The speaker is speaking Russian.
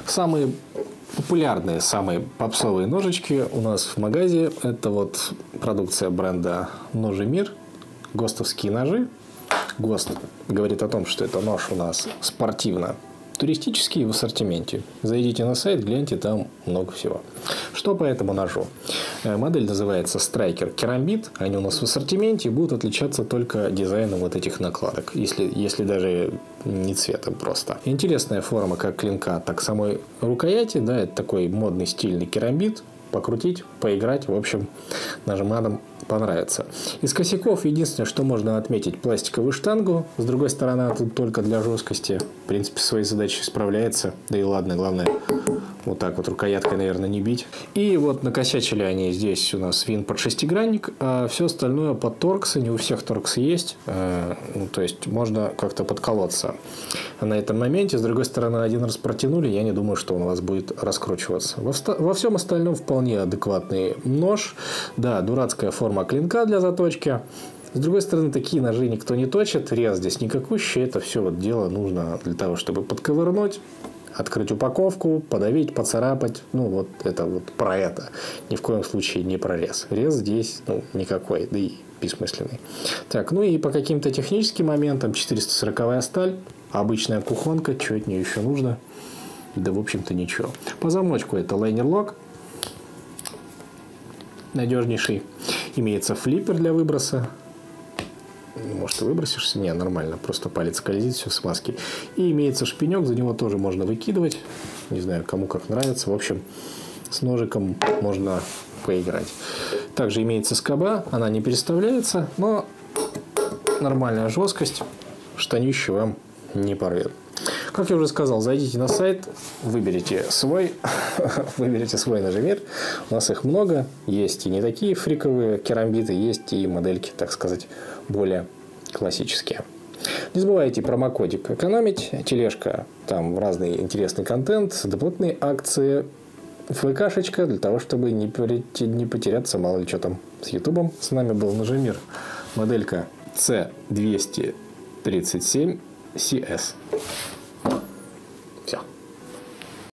Самые популярные, самые попсовые ножички у нас в магазе. Это вот продукция бренда Ножемир. ГОСТовские ножи. ГОСТ говорит о том, что это нож у нас спортивно-туристический в ассортименте. Зайдите на сайт, гляньте, там много всего. Что по этому ножу? Модель называется Striker Керамбит. Они у нас в ассортименте, будут отличаться только дизайном вот этих накладок, если даже не цветом просто. Интересная форма как клинка, так самой рукояти. Да, это такой модный стильный керамбит. Покрутить, поиграть, в общем, нажиманом понравится. Из косяков единственное, что можно отметить, пластиковую штангу. С другой стороны, она тут только для жесткости. В принципе, своей задачей справляется. Да и ладно, главное, вот так вот рукояткой, наверное, не бить. И вот накосячили они здесь у нас вин под шестигранник, а все остальное под торксы. Не у всех торксы есть. То есть можно как-то подколоться на этом моменте. С другой стороны, один раз протянули, я не думаю, что он у вас будет раскручиваться. Во всем остальном вполне адекватный нож. Да, дурацкая форма клинка для заточки. С другой стороны, такие ножи никто не точит. Рез здесь никакущий. Это все вот дело нужно для того, чтобы подковырнуть, открыть упаковку, подавить, поцарапать. Ну, вот это вот про это. Ни в коем случае не про рез. Рез здесь никакой, да и бессмысленный. Так, ну и по каким-то техническим моментам 440-я сталь, обычная кухонка, что от нее еще нужно? Да, в общем-то, ничего. По замочку это лайнер-лок. Надежнейший. Имеется флиппер для выброса. Может, ты выбросишься? Не, нормально. Просто палец скользит, все в смазке. И имеется шпинек. За него тоже можно выкидывать. Не знаю, кому как нравится. В общем, с ножиком можно поиграть. Также имеется скоба. Она не переставляется, но нормальная жесткость. Штанище вам не порвет. Как я уже сказал, зайдите на сайт, выберите свой Ножемир. У нас их много. Есть и не такие фриковые керамбиты, есть и модельки, так сказать, более классические. Не забывайте промокодик экономить. Тележка, там разный интересный контент, дополнительные акции, ФКшечка для того, чтобы не потеряться, мало ли что там с Ютубом. С нами был Ножемир. Моделька C237CS.